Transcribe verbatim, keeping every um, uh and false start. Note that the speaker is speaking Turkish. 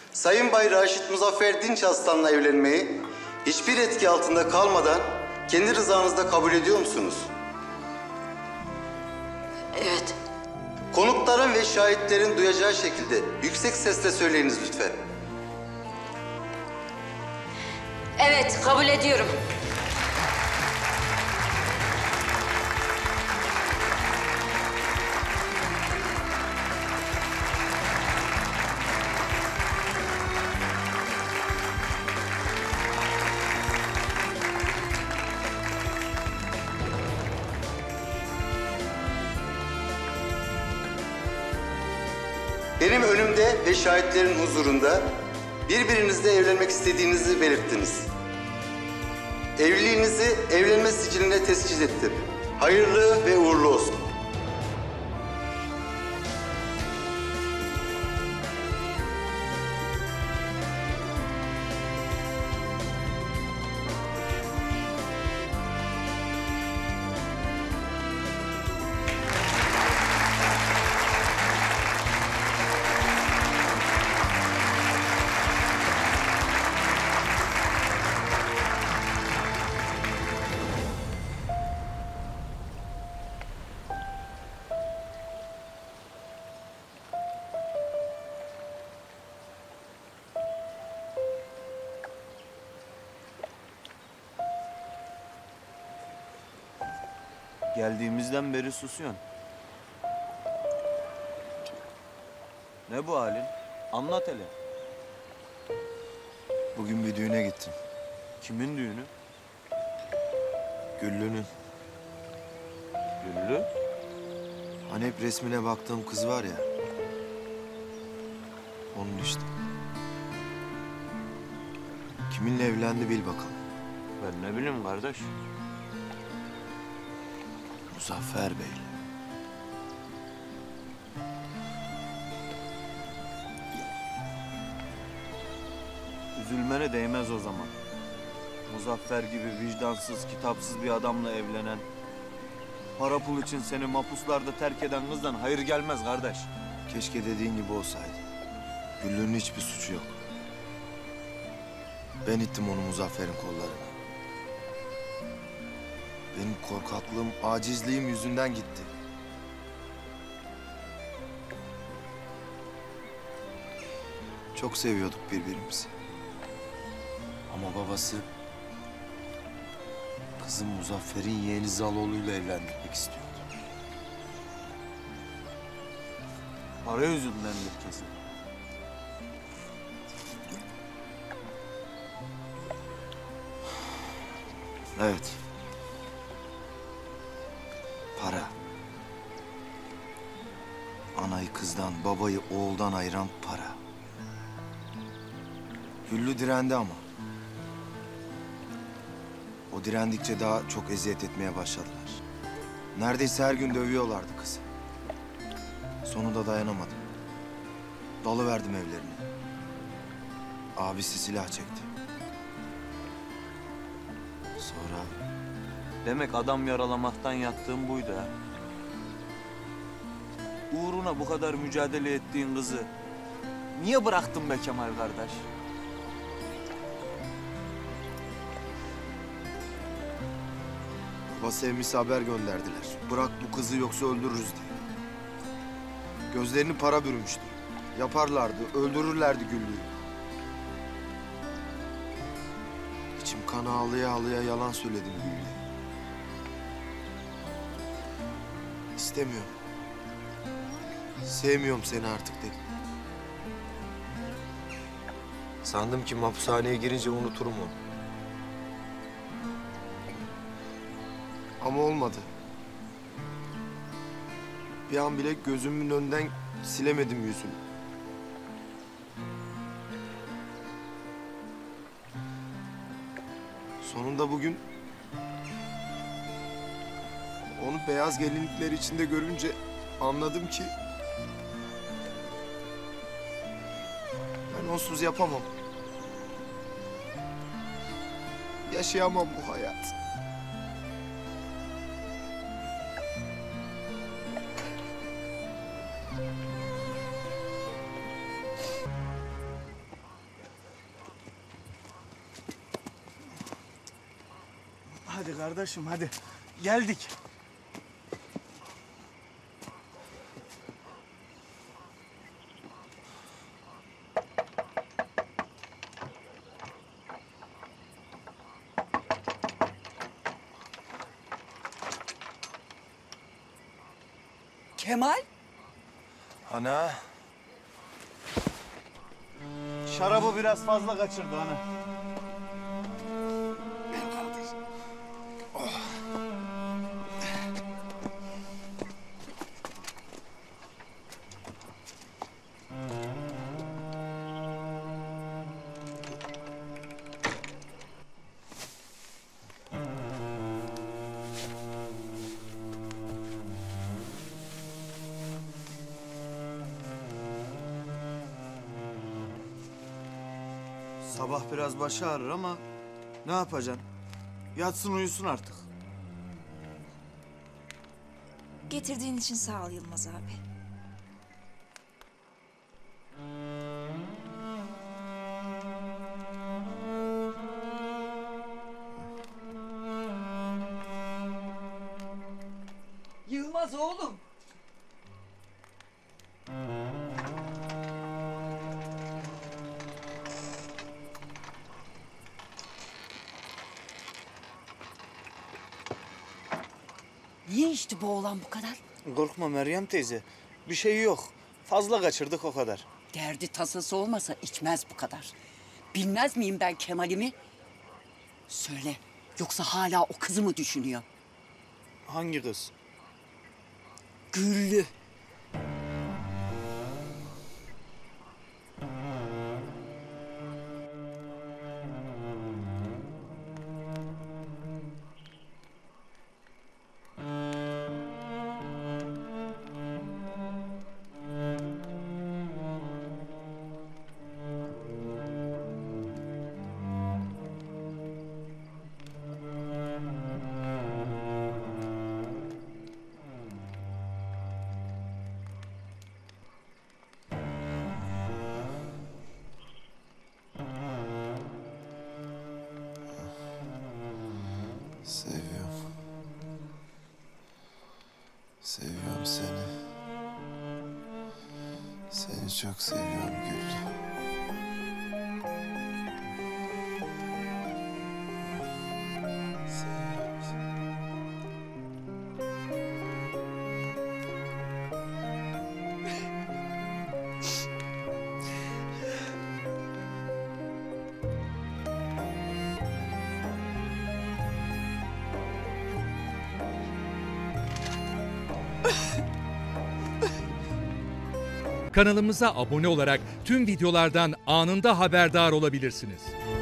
Sayın Bay Raşit Muzaffer Dinçaslan'la evlenmeyi hiçbir etki altında kalmadan kendi rızanızda kabul ediyor musunuz? Evet. Konukların ve şahitlerin duyacağı şekilde yüksek sesle söyleyiniz lütfen. Evet, kabul ediyorum. Benim önümde ve şahitlerin huzurunda birbirinizle evlenmek istediğinizi belirttiniz. Evliliğinizi evlenme siciline tescil ettim. Hayırlı ve uğurlu olsun. Geldiğimizden beri susuyorsun. Ne bu halin? Anlat hele. Bugün bir düğüne gittim. Kimin düğünü? Güllü'nün. Güllü. Hani hep resmine baktığım kız var ya. Onun işte. Kiminle evlendi bil bakalım. Ben ne bileyim kardeş. Muzaffer Bey. Üzülmene değmez o zaman. Muzaffer gibi vicdansız, kitapsız bir adamla evlenen, para pul için seni mahpuslarda terk eden kızdan hayır gelmez kardeş. Keşke dediğin gibi olsaydı. Güllü'nün hiçbir suçu yok. Ben ittim onu Muzaffer'in kollarına. Benim korkaklığım, acizliğim yüzünden gitti. Çok seviyorduk birbirimizi. Ama babası kızım Muzaffer'in yeğeni Zaloğlu'yla evlendirmek istiyordu. Para yüzündendir kesin. Evet. Para. Anayı kızdan, babayı oğuldan ayıran para. Güllü direndi ama. O direndikçe daha çok eziyet etmeye başladılar. Neredeyse her gün dövüyorlardı kızı. Sonunda dayanamadım. Dalıverdim evlerine. Abisi silah çekti. Sonra Demek adam yaralamaktan yattığın buydu ha. Uğruna bu kadar mücadele ettiğin kızı niye bıraktın be Kemal kardeş? baba sevmisi haber gönderdiler. Bırak bu kızı yoksa öldürürüz diye. Gözlerini para bürümüştü. Yaparlardı, öldürürlerdi Güllü'yü. İçim kan ağlıya ağlıya yalan söyledim Güllü'ye. İstemiyorum. Sevmiyorum seni artık dedim. Sandım ki mahpushaneye girince unuturum onu. Ama olmadı. Bir an bile gözümün önünden silemedim yüzünü. Sonunda bugün onu beyaz gelinlikler içinde görünce anladım ki ben onsuz yapamam. Yaşayamam bu hayat. Hadi kardeşim hadi. Geldik. Kemal? Ana. Şarabı biraz fazla kaçırdı ana. Sabah biraz başı ağrır ama ne yapacaksın? Yatsın uyusun artık. Getirdiğin için sağ ol Yılmaz abi. Yılmaz oğlum. Niye içti bu oğlan bu kadar? Korkma Meryem teyze. Bir şey yok. Fazla kaçırdık o kadar. Derdi tasası olmasa içmez bu kadar. Bilmez miyim ben Kemal'imi? Söyle, yoksa hala o kızı mı düşünüyor? Hangi kız? Güllü. Seviyorum. Seviyorum seni. Seni çok seviyorum Güllü. Seviyorum seni. Kanalımıza abone olarak tüm videolardan anında haberdar olabilirsiniz.